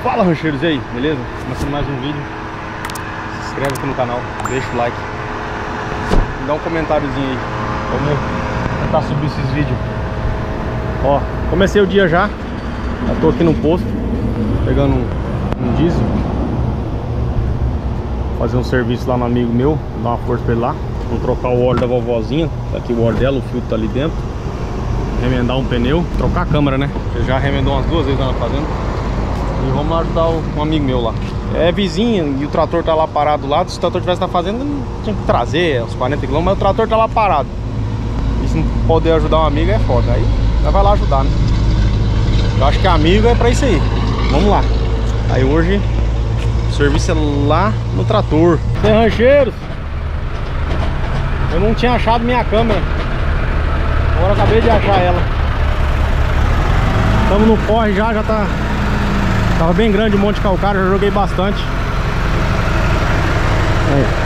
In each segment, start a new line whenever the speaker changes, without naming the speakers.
Fala, rancheiros, e aí, beleza? Começando mais um vídeo. Se inscreve aqui no canal, deixa o like, dá um comentáriozinho aí. Vamos tentar subir esses vídeos. Ó, comecei o dia já tô aqui no posto pegando um diesel, fazer um serviço lá no amigo meu, dar uma força pra ele lá. Vamos trocar o óleo da vovozinha, tá aqui o óleo dela, o filtro tá ali dentro. Remendar um pneu, trocar a câmera, né? Ele já remendou umas 2 vezes lá na fazenda. E vamos ajudar um amigo meu lá. É vizinho e o trator tá lá parado lá. Se o trator tivesse na fazenda, tinha que trazer uns 40 km, mas o trator tá lá parado. E se não poder ajudar um amigo é foda. Aí nós vai lá ajudar, né? Eu acho que amigo é pra isso aí. Vamos lá. Aí hoje o serviço é lá no trator. Tem rancheiros. Eu não tinha achado minha câmera. Agora eu acabei de achar ela. Estamos no corre já tá. Tava bem grande o monte de calcário, já joguei bastante. Aí.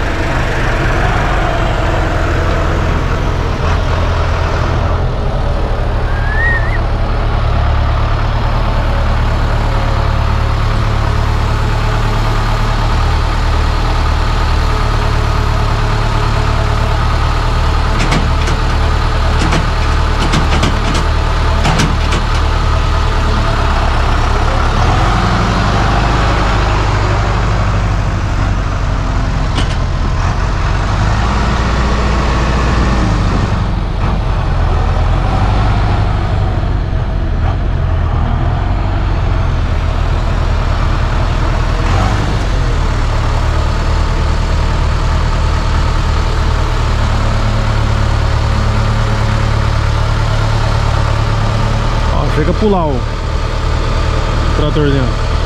Chega a pular o tratorzinho.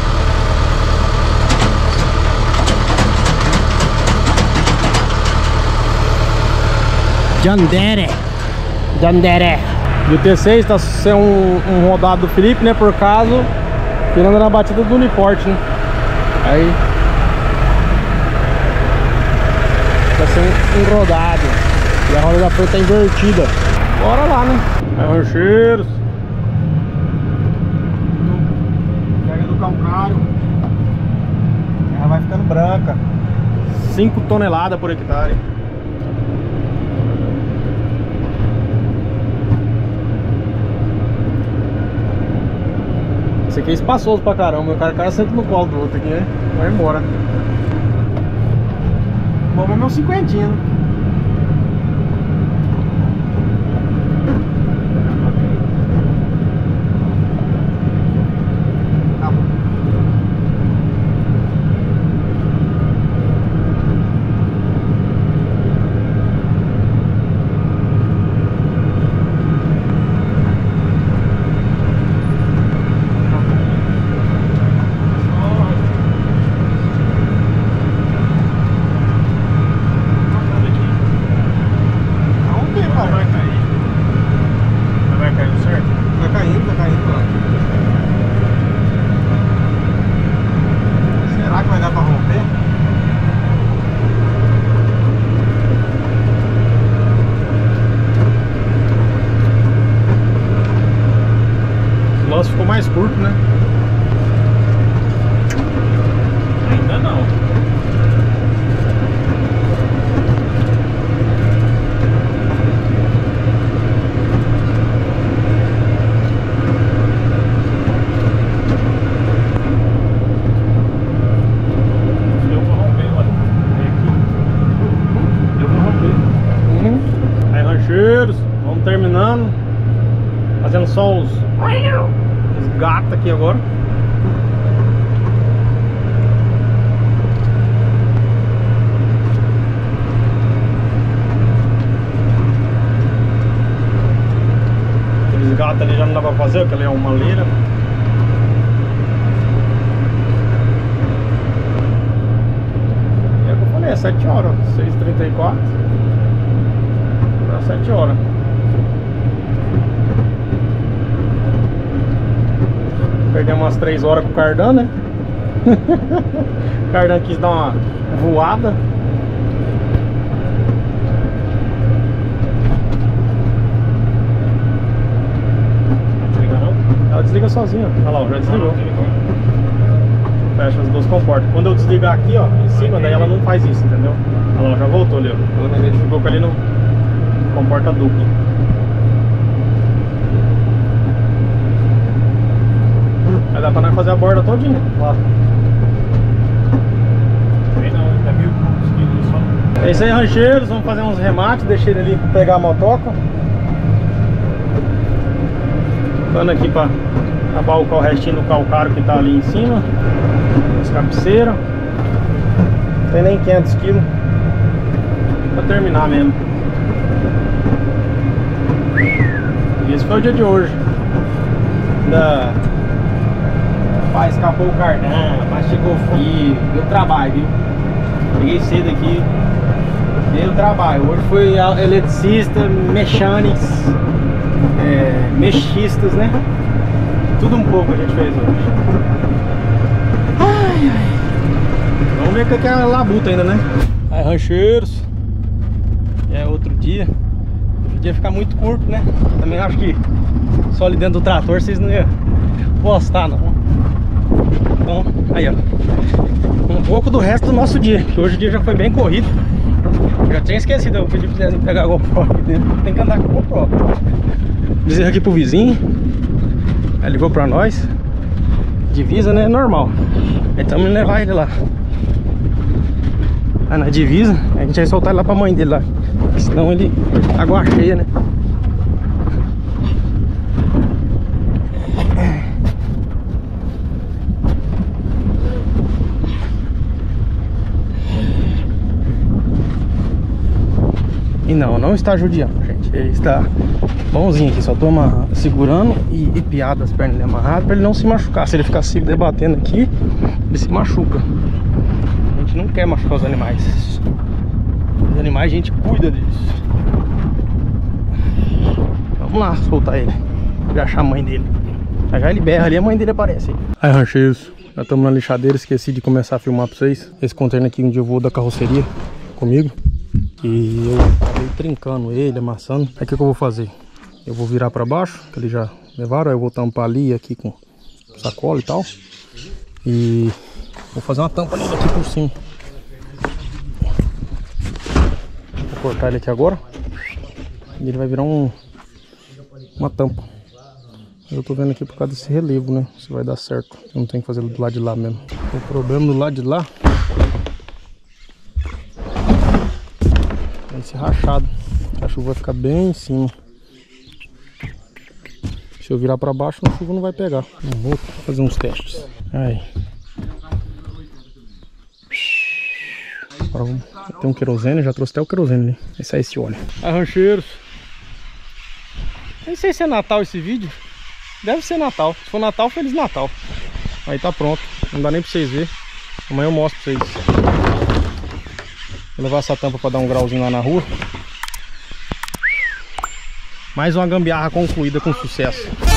Jandere. E o T6 tá sendo um rodado do Felipe, né? Por caso, tirando na batida do Uniporte, né? Aí tá sendo um rodado. E a roda da frente tá invertida. Bora lá, né? É rancheiros. Calcário, ela vai ficando branca. 5 toneladas por hectare. Esse aqui é espaçoso pra caramba. O cara senta no colo do outro aqui, né? Vai embora. Bom, mas meu 50, né? Ficou mais curto, né? Ainda não. Eu vou romper, olha. Eu vou romper. Aí, rancheiros, vamos terminando. Fazendo só os gatos aqui agora. Aqueles gatos ali já não dá pra fazer, porque ali é uma leira. É o que eu falei, é 7 horas, 6h34. Dá 7 horas. Perdemos umas 3 horas com o Cardan, né? O Cardan quis dar uma voada. Não desliga não? Ela desliga sozinha. Olha lá, já desligou. fecha as duas comportas. Quando eu desligar aqui, ó, em cima, daí ela não faz isso, entendeu? Ela já voltou ali, ó. Ela identificou que ali no comporta dupla. Vai dar pra nós fazer a borda todinha lá. É isso aí, rancheiros, vamos fazer uns remates, deixei ele ali pra pegar a motoca. Ficando aqui pra acabar o restinho do calcário que tá ali em cima. As cabeceiras. Não tem nem 500 kg pra terminar mesmo. E esse foi o dia de hoje. Ainda... Rapaz, escapou o cardan, mastigou fio, deu trabalho, viu? Cheguei cedo aqui, deu trabalho. Hoje foi eletricista, mecânicos, mechistas, né? Tudo um pouco a gente fez hoje. Ai, ai. Vamos ver o que é a labuta ainda, né? Aí, rancheiros. É outro dia. O dia fica muito curto, né? Também acho que só ali dentro do trator vocês não iam postar, não. Então, aí ó, um pouco do resto do nosso dia, que hoje o dia já foi bem corrido. Já tinha esquecido, eu pedi pro Zezinho pegar a GoPro aqui dentro. Tem que andar com a GoPro. Dizer aqui pro vizinho. Ele ligou pra nós. Divisa, né, é normal. Aí estamos indo levar ele lá. Aí na divisa, a gente vai soltar ele lá pra mãe dele lá. Senão ele água cheia, né? E não está judiando, gente. Ele está bonzinho aqui, só toma segurando e piada as pernas amarradas para ele não se machucar. Se ele ficar se debatendo aqui, ele se machuca. A gente não quer machucar os animais. Os animais a gente cuida deles. Vamos lá soltar ele. Vou achar a mãe dele. Já ele berra ali, a mãe dele aparece. Aí, rancheiros, já estamos na lixadeira. Esqueci de começar a filmar para vocês. Esse container aqui um dia eu vou da carroceria comigo. E eu acabei trincando ele, amassando. Aí o que eu vou fazer? Eu vou virar para baixo, que eles já levaram. Aí eu vou tampar ali aqui com sacola e tal. E vou fazer uma tampa nele aqui por cima. Vou cortar ele aqui agora. E ele vai virar uma tampa. Eu tô vendo aqui por causa desse relevo, né? Se vai dar certo. Eu não tenho que fazer do lado de lá mesmo. O problema do lado de lá esse rachado, a chuva vai ficar bem em cima. Se eu virar para baixo, a chuva não vai pegar. Vou fazer uns testes. Aí. Agora tem um querosene, já trouxe até o querosene ali. Esse é esse óleo. Aí, rancheiros. Nem sei se é Natal esse vídeo. Deve ser Natal. Se for Natal, Feliz Natal. Aí tá pronto. Não dá nem pra vocês verem. Amanhã eu mostro pra vocês. Vou levar essa tampa para dar um grauzinho lá na rua. Mais uma gambiarra concluída com sucesso.